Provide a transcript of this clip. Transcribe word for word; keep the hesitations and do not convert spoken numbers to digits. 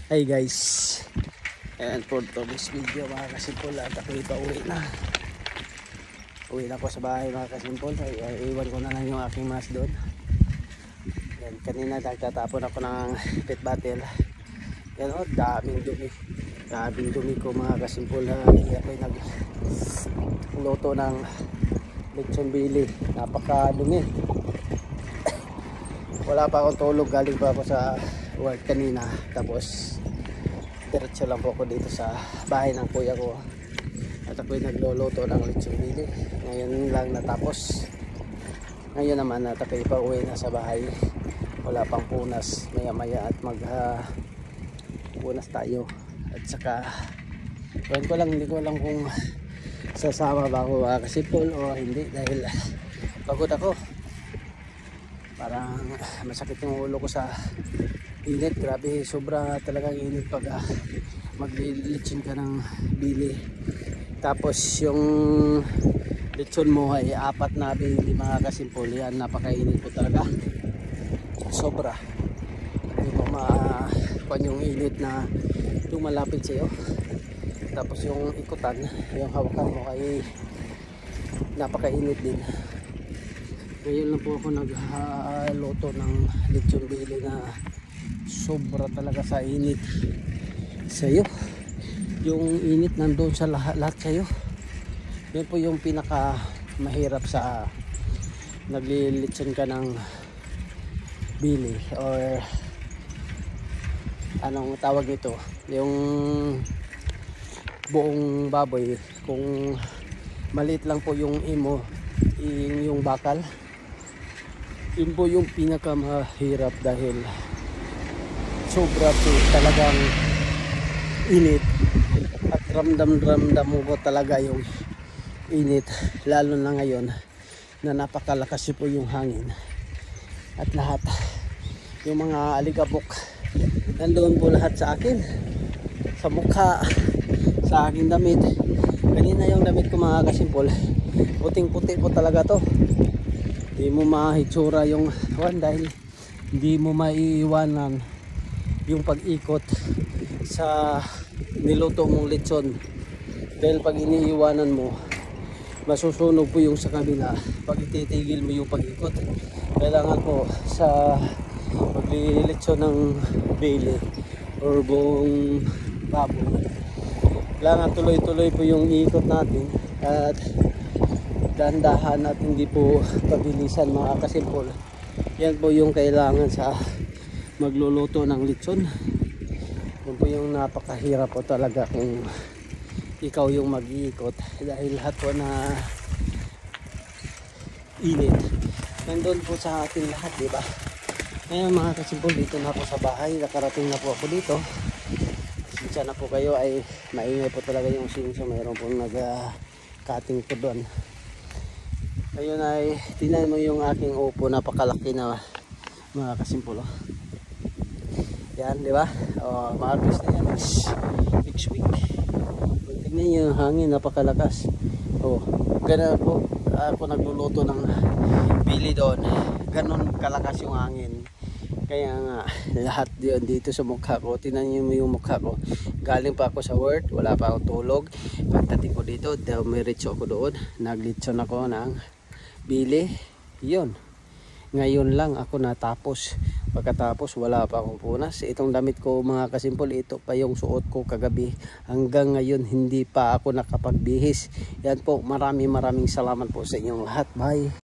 Hi guys, and for today's video mga kasimpol, at ako ipa-uwi na uwi na ko sa bahay mga kasimpol. Ay, ay, iwan ko na lang yung aking mas doon. Yan, kanina nagtatapon ako ng pit bottle. Yan o, daming dumi daming dumi ko mga kasimpol. Ay, ako'y nagluto ng lechon bili, napaka dumi. Wala pa akong tulog, galing pa ako sa work kanina, tapos diretso lang po ako dito sa bahay ng kuya ko at ako'y nagluluto ng lechon bili. Ngayon lang natapos. Ngayon naman at ako'y pauwi na sa bahay, wala pang punas, maya maya at mag uh, punas tayo. At saka ewan ko lang, hindi ko alam kung sasama ba ako uh, kasipol o hindi, dahil pagod ako. Parang masakit yung ulo ko sa init. Grabe, sobra talagang init pag uh, maglilitsin ka ng bili. Tapos yung lechon mo ay apat na bili mga kasimpol. Yan, napakainit po talaga. Sobra. Hindi mo makuha yung init na lumalapit sa'yo. Tapos yung ikutan, yung hawakan mo ay napakainit din. Ngayon lang po ako nagluto ng lechon bili na sobra talaga sa init sa'yo. Yung init nandun sa lahat, lahat sa'yo. Yun po yung pinaka mahirap sa naglilitson ka ng bili, or anong tawag nito, yung buong baboy. Kung maliit lang po yung imo, yung bakal, yun po yung pinaka mahirap dahil sobra po talagang init at ramdam-ramdam mo po talaga yung init, lalo na ngayon na napakalakas po yung hangin at lahat yung mga alikabok nandoon po lahat sa akin, sa mukha, sa aking damit. Kanina yung damit ko mga kasimpol, puting puti po talaga to. Hindi mo mahitsura yung one dahil hindi mo maiiwanan yung pag-ikot sa niluto mong lechon, dahil pag iniiwanan mo masusunog po yung sa kabila pag ititigil mo yung pag-ikot. Kailangan po sa paglilechon ng bili or buong baboy, kailangan tuloy-tuloy po yung ikot natin at dahan-dahan at hindi po pabilisan mga kasimpol. Yan po yung kailangan sa magluluto ng lechon. Yan po yung napakahirap po talaga kung ikaw yung mag-iikot, dahil lahat po na init nandun po sa ating lahat, diba? Ngayon mga kasimpol, dito na po sa bahay, nakarating na po ako dito. Sinsya na po kayo, ay maingay po talaga yung sinso, mayroon po nag-cutting po doon. Ayun, ay tingnan mo yung aking upo, napakalaki na mga kasimpol. Yan, di ba? Oh, ma-harvest na yan next week. Tingnan nyo yung hangin, napakalakas. Oh, ganun po ako nagluluto ng bili doon. Ganun kalakas yung hangin. Kaya nga lahat yun dito sa mukha ko. Tingnan nyo yung mukha ko. Galing pa ako sa work, wala pa akong tulog. Pagdating ko dito, dumiretso ako doon. Naglitson ako ng bili. Yun, ngayon lang ako natapos. Pagkatapos wala pa akong punas. Itong damit ko mga kasimpol, ito pa yung suot ko kagabi. Hanggang ngayon hindi pa ako nakapagbihis. Yan po, maraming maraming salamat po sa inyong lahat. Bye.